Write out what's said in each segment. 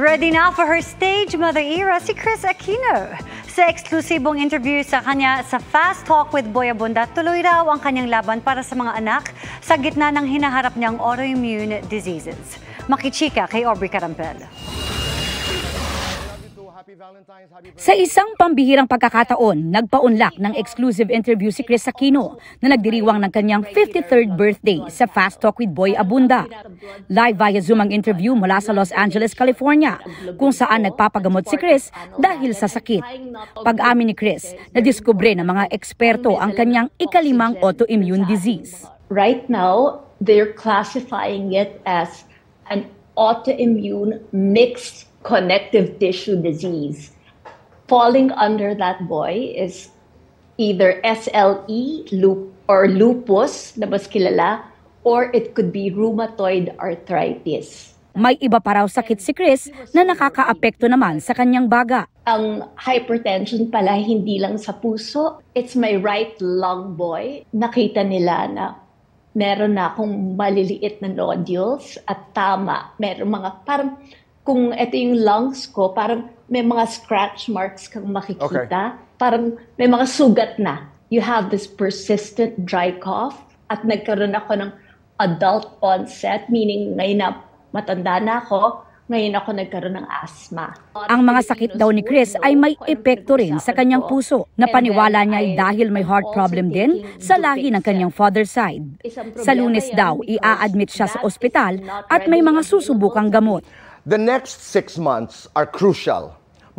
Ready na for her stage mother era si Kris Aquino. Sa eksklusibong interview sa kanya sa Fast Talk with Boy Abunda, tuloy raw ang kanyang laban para sa mga anak sa gitna ng hinaharap niyang autoimmune diseases. Makichika kay Aubrey Carampel. Sa isang pambihirang pagkakataon, nagpaunlak ng exclusive interview si Kris Aquino na nagdiriwang ng kanyang 53rd birthday sa Fast Talk with Boy Abunda. Live via Zoom ang interview mula sa Los Angeles, California, kung saan nagpapagamot si Kris dahil sa sakit. Pag-amin ni Kris, nadiskubre ng mga eksperto ang kanyang ikalimang autoimmune disease. Right now, they're classifying it as an autoimmune mixed connective tissue disease. Falling under that boy is either SLE or lupus na mas kilala, or it could be rheumatoid arthritis. May iba pa raw sakit si Kris na nakakaapekto naman sa kanyang baga. Ang hypertension pala hindi lang sa puso. It's my right lung boy. Nakita nila na meron na akong maliliit na nodules at tama. Meron mga parang kung ito yung lungs ko, parang may mga scratch marks kang makikita. Okay. Parang may mga sugat na. You have this persistent dry cough at nagkaroon ako ng adult onset, meaning ngayon na matanda na ako, ngayon ako nagkaroon ng asthma. Ang mga sakit daw ni Kris ay may epekto rin sa kanyang puso. Napaniwala niya ay dahil may heart problem din sa lahi ng kanyang father's side. Sa Lunes daw, i-a-admit siya sa ospital at may mga susubukang gamot. The next 6 months are crucial.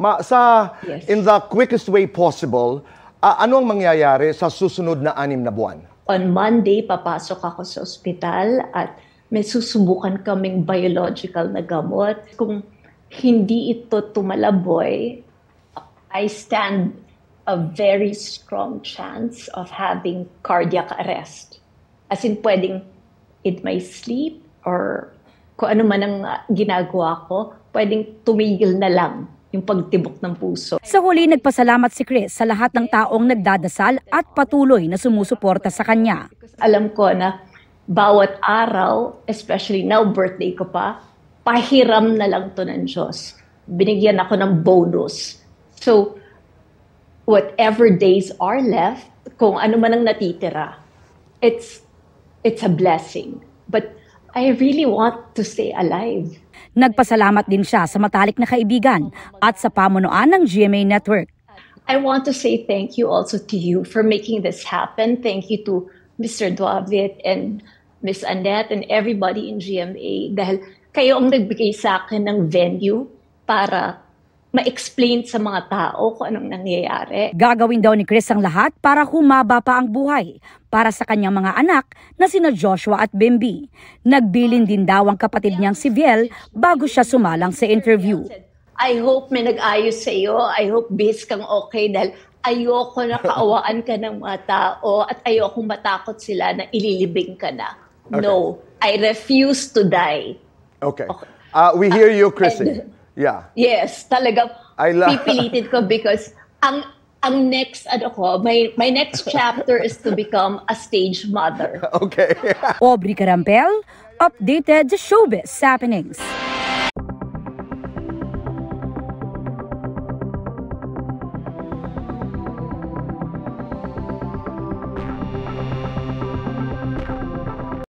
In the quickest way possible, ano ang mangyayari sa susunod na 6 na buwan? On Monday, papasok ako sa ospital at may susubukan kaming biological na gamot. Kung hindi ito tumalaboy, I stand a very strong chance of having cardiac arrest. As in, pwedeng in my sleep or kung ano man ang ginagawa ko, pwedeng tumigil na lang yung pagtibok ng puso. Sa huli, nagpasalamat si Kris sa lahat ng taong nagdadasal at patuloy na sumusuporta sa kanya. Alam ko na bawat araw, especially now birthday ko pa, pahiram na lang to ng Diyos. Binigyan ako ng bonus. So, whatever days are left, kung ano man ang natitira, it's a blessing. But I really want to stay alive. Nagpasalamat din siya sa matalik na kaibigan at sa pamunuan ng GMA Network. I want to say thank you also to you for making this happen. Thank you to Mr. Duavit and Miss Annette and everybody in GMA dahil kayo ang nagbigay sa akin ng venue para ma-explain sa mga tao kung anong nangyayari. Gagawin daw ni Kris ang lahat para humaba pa ang buhay para sa kanyang mga anak na sina Joshua at Bimby. Nagbilin din daw ang kapatid niyang si Viel bago siya sumalang sa interview. I hope may nag-ayos sa iyo. I hope bis kang okay dahil ayoko na kaawaan ka ng mga tao at ayoko matakot sila na ililibing ka na. Okay. No, I refuse to die. Okay. We hear you, Chrissy. Yeah. Yes, talaga pipilitin ko because ang next my next chapter is to become a stage mother. Okay. Aubrey Carampel, updated showbiz happenings.